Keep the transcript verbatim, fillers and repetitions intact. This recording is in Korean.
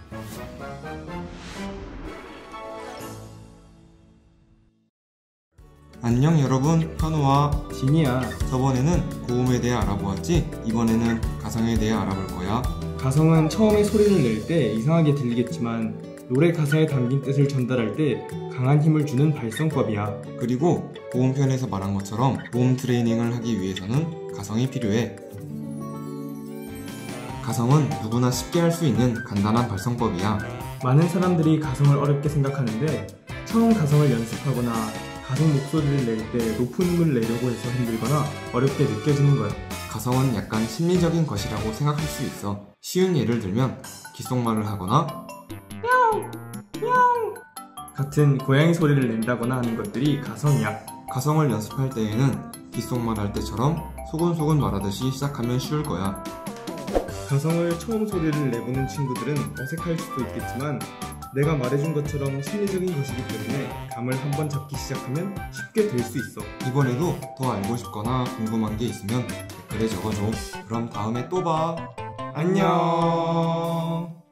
안녕 여러분, 현우와 진이야. 저번에는 고음에 대해 알아보았지? 이번에는 가성에 대해 알아볼 거야. 가성은 처음에 소리를 낼 때 이상하게 들리겠지만 노래 가사에 담긴 뜻을 전달할 때 강한 힘을 주는 발성법이야. 그리고 고음 편에서 말한 것처럼 고음 트레이닝을 하기 위해서는 가성이 필요해. 가성은 누구나 쉽게 할 수 있는 간단한 발성법이야. 많은 사람들이 가성을 어렵게 생각하는데 처음 가성을 연습하거나 가성 목소리를 낼 때 높은 음을 내려고 해서 힘들거나 어렵게 느껴지는 거야. 가성은 약간 심리적인 것이라고 생각할 수 있어. 쉬운 예를 들면 귓속말을 하거나 같은 고양이 소리를 낸다거나 하는 것들이 가성이야. 가성을 연습할 때에는 귓속말 할 때처럼 소곤소곤 말하듯이 시작하면 쉬울 거야. 가성을 처음 소리를 내보는 친구들은 어색할 수도 있겠지만 내가 말해준 것처럼 심리적인 것이기 때문에 감을 한번 잡기 시작하면 쉽게 될 수 있어. 이번에도 더 알고 싶거나 궁금한 게 있으면 댓글에 적어줘. 그럼 다음에 또 봐. 안녕.